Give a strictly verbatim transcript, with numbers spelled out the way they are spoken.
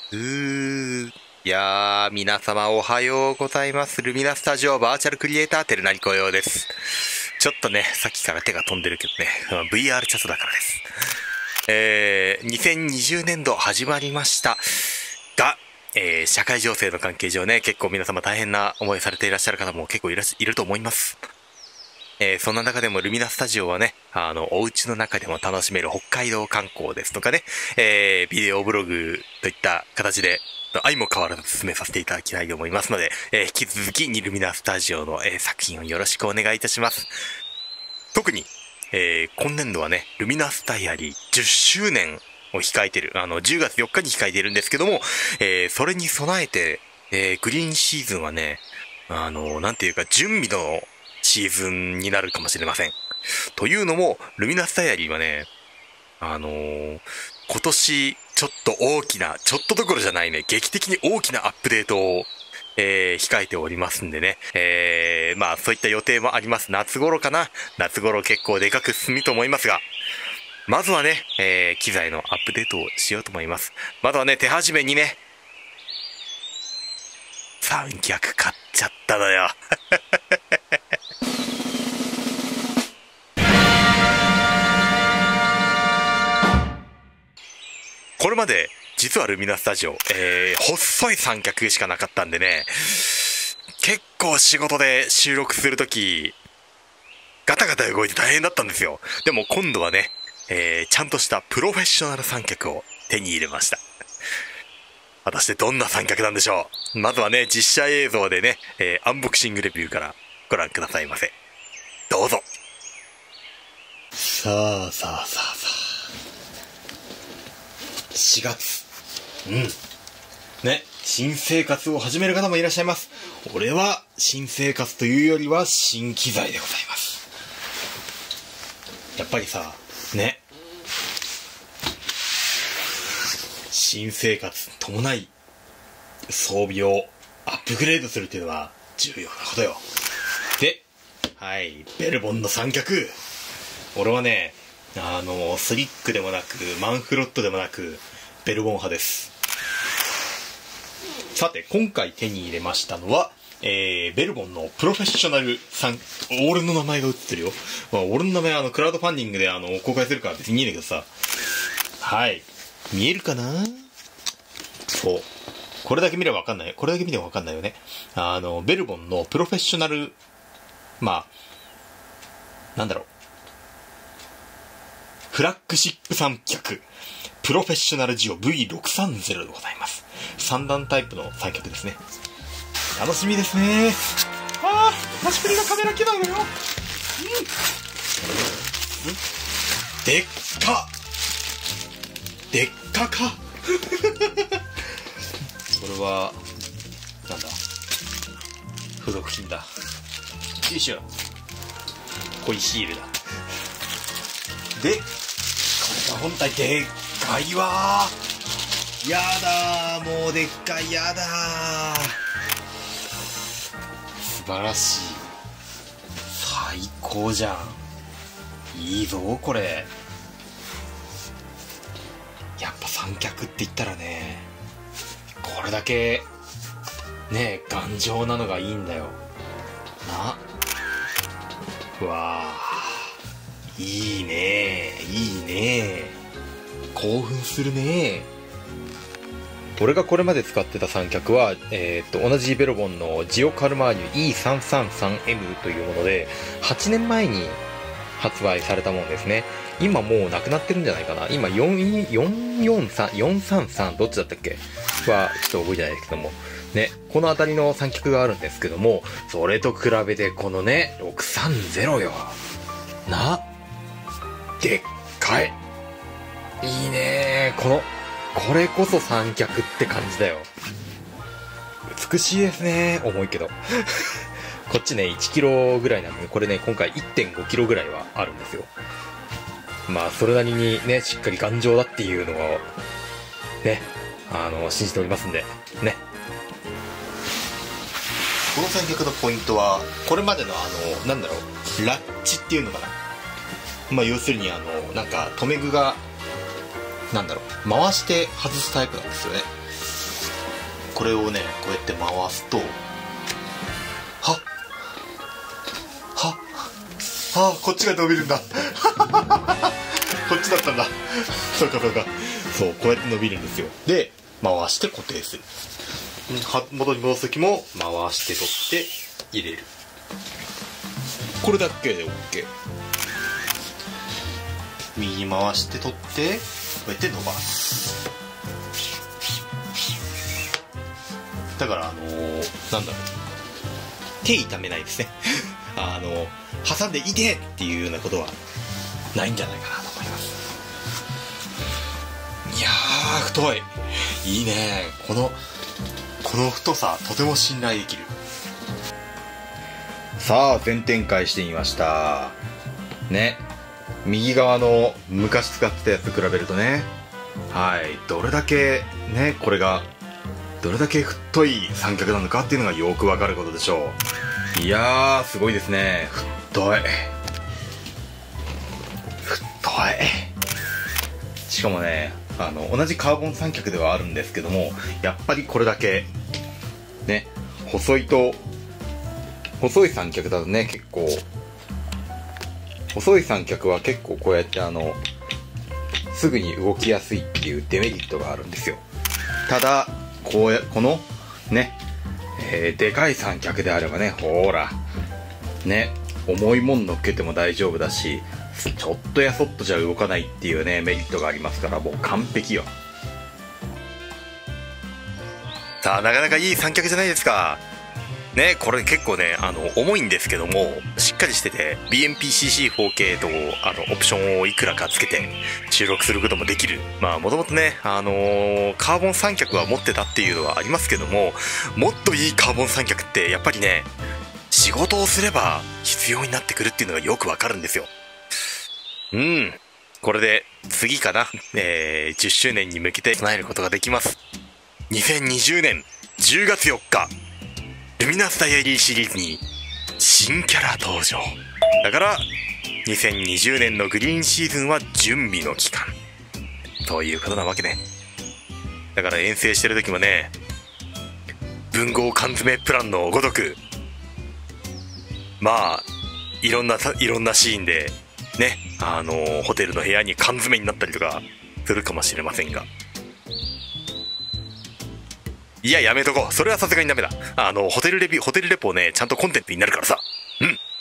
うー。いやー、皆様おはようございます。ルミナスタジオバーチャルクリエイターテルナリコヨウです。ちょっとね、さっきから手が飛んでるけどね、ブイアール チャットだからです。えー、にせんにじゅうねんど始まりましたが、えー、社会情勢の関係上ね、結構皆様大変な思いされていらっしゃる方も結構いらしいると思います。えー、そんな中でもルミナスタジオはね、あの、お家の中でも楽しめる北海道観光ですとかね、えー、ビデオブログといった形で、愛も変わらず進めさせていただきたいと思いますので、えー、引き続きにルミナスタジオの、えー、作品をよろしくお願いいたします。特に、えー、今年度はね、ルミナスダイアリーじゅっしゅうねんを控えてる、あの、じゅうがつよっかに控えてるんですけども、えー、それに備えて、えー、グリーンシーズンはね、あの、なんていうか、準備のシーズンになるかもしれません。というのも、ルミナスダイアリーはね、あのー、今年、ちょっと大きな、ちょっとどころじゃないね、劇的に大きなアップデートを、えー、控えておりますんでね。えー、まあそういった予定もあります。夏頃かな。夏頃結構でかく進むと思いますが、まずはね、えー、機材のアップデートをしようと思います。まずはね、手始めにね、三脚買っちゃったのよ。これまで、実はルミナスタジオ、えー、細い三脚しかなかったんでね、結構仕事で収録するとき、ガタガタ動いて大変だったんですよ。でも今度はね、えー、ちゃんとしたプロフェッショナル三脚を手に入れました。果たしてどんな三脚なんでしょう。まずはね、実写映像でね、えー、アンボクシングレビューからご覧くださいませ。どうぞ。さあさあさあさあ。しがつ。うん。ね、新生活を始める方もいらっしゃいます。俺は新生活というよりは新機材でございます。やっぱりさ、ね、新生活伴い装備をアップグレードするっていうのは重要なことよ。で、はい、ベルボンの三脚。俺はね、あの、スリックでもなく、マンフロットでもなく、ベルボン派です。さて、今回手に入れましたのは、えー、ベルボンのプロフェッショナルさん、俺の名前が映ってるよ。まあ、俺の名前はあの、クラウドファンディングであの、公開するから別にいいんだけどさ。はい。見えるかな？そう。これだけ見ればわかんない。これだけ見ればわかんないよね。あの、ベルボンのプロフェッショナル、まあ、なんだろう。フラッグシップ三脚。プロフェッショナルジオ ブイろくさんゼロ でございます。さん段タイプの三脚ですね。楽しみですね。ああ、足振りがカメラ機能だよ。うん。でっかでっかかこれは、なんだ付属品だ。よいしょ。コイシールだ。で、これが本体でっかいわー。やだー、もうでっかい、やだー。素晴らしい。最高じゃん。いいぞこれ。やっぱ三脚って言ったらね、これだけね、頑丈なのがいいんだよな。うわー、いいねいいね、興奮するね。俺がこれまで使ってた三脚は、えー、っと同じベロボンのジオカルマーニュ イーさんさんさんエム というものではちねんまえに発売されたものですね。今もうなくなってるんじゃないかな。今よんよんよんさん、よんさんさんどっちだったっけはちょっと覚えてないですけどもね、この辺りの三脚があるんですけども、それと比べてこのねろくさんゼロよな、でっかい、いいねー。このこれこそ三脚って感じだよ。美しいですね。重いけどこっちねいちキロぐらいなんで、これね今回 いってんごキロぐらいはあるんですよ。まあそれなりにねしっかり頑丈だっていうのをね、あの信じておりますんでね。この三脚のポイントはこれまでのあのなんだろう、ラッチっていうのかな、まあ要するにあのなんか留め具がなんだろう回して外すタイプなんですよね。 これをねこうやって回すと、はっはっはっ、こっちが伸びるんだこっちだったんだそうかそうか、そうこうやって伸びるんですよ。で回して固定する。元に戻す時も回して取って入れる。これだけで OK。 右に回して取ってこうやって伸ばす。だからあのー、なんだろう、手痛めないですねあのー、挟んでいてっていうようなことはないんじゃないかなと思います。いやー太い、いいね。このこの太さとても信頼できる。さあ全展開してみましたね。右側の昔使ってたやつと比べるとね、はいどれだけね、これがどれだけ太い三脚なのかっていうのがよくわかることでしょう。いやーすごいですね。太い太い。しかもね、あの同じカーボン三脚ではあるんですけども、やっぱりこれだけね細いと、細い三脚だとね結構、細い三脚は結構こうやってあのすぐに動きやすいっていうデメリットがあるんですよ。ただこうやこのね、えー、でかい三脚であればね、ほーらね、重いもん乗っけても大丈夫だし、ちょっとやそっとじゃ動かないっていうねメリットがありますから、もう完璧よ。さあなかなかいい三脚じゃないですかね。これ結構ねあの重いんですけどもしっかりしてて ビーエムピーシーシーフォーケー とあのオプションをいくらかつけて収録することもできる。まあもともとねあのー、カーボン三脚は持ってたっていうのはありますけども、もっといいカーボン三脚ってやっぱりね仕事をすれば必要になってくるっていうのがよくわかるんですよ。うん、これで次かな、えー、じゅっしゅうねんに向けて備えることができます。にせんにじゅうねんじゅうがつよっか、ルミナスダイアリーシリーズに新キャラ登場だから、にせんにじゅうねんのグリーンシーズンは準備の期間ということなわけね。だから遠征してる時もね、文豪缶詰プランのごとく、まあいろんないろんなシーンでね、あのー、ホテルの部屋に缶詰になったりとかするかもしれませんが、いややめとこう、それはさすがにダメだ。あのホテルレビューホテルレポをねちゃんとコンテンツになるからさ。うん。